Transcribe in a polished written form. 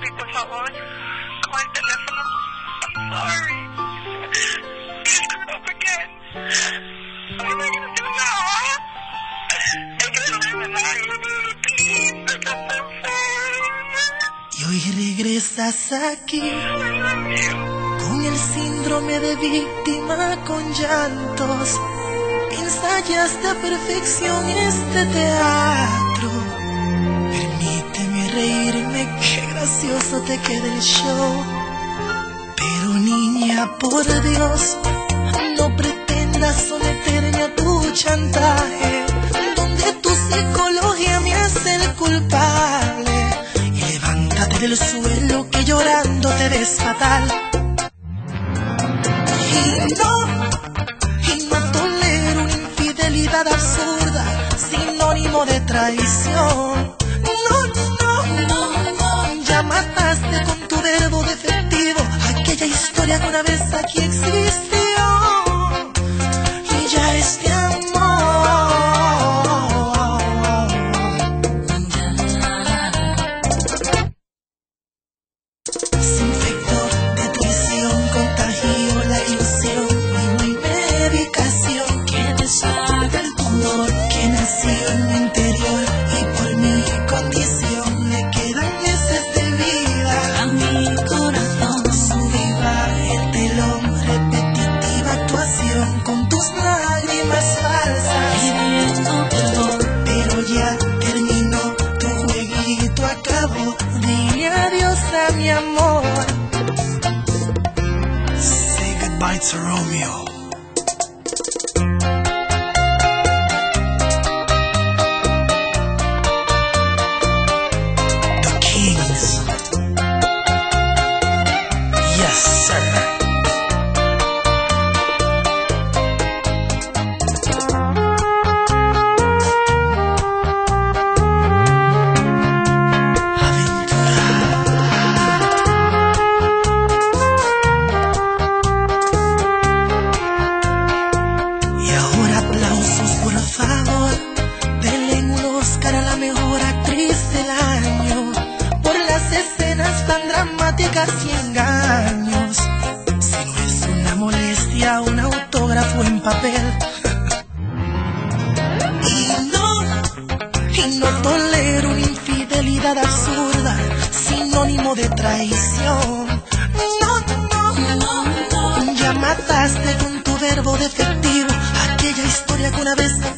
papi, por favor, con el teléfono. I'm sorry. Don't forget. What am I going to do now? Es que no me nadie, please, like I'm so sorry. Y hoy regresas aquí con el síndrome de víctima con llantos. Ensayaste a perfección este teatro. Permíteme reírme, qué gracioso te queda el show. Pero niña, por Dios, no pretendas someterme a tu chantaje, donde tu psicología me hace el culpable. Y levántate del suelo que llorando te ves fatal. Y no tolero una infidelidad absurda, sinónimo de traición. No, ya mataste con tu verbo defectivo aquella historia que una vez aquí existió. Y ya este amor se infectó de traición, contagió la ilusión y no hay medicación que deshaga el tumor que nació en mi interior. Y por mi condición le quedan meses de vida a mi corazón. Subí, bajé el telón, repetitiva actuación con tus lágrimas falsas pidiendo perdón. Pero ya terminó, tu jueguito acabó. Dile adiós a mi amor. Say goodbye to Romeo. The Kings. Yes, sir. Y ahora aplausos, por favor. Denle un Oscar a la mejor actriz del año por las escenas tan dramáticas y engaños. Si no es una molestia, un autógrafo en papel. Y no tolero una infidelidad absurda, sinónimo de traición. No, ya mataste con tu verbo defectivo aquella historia que una vez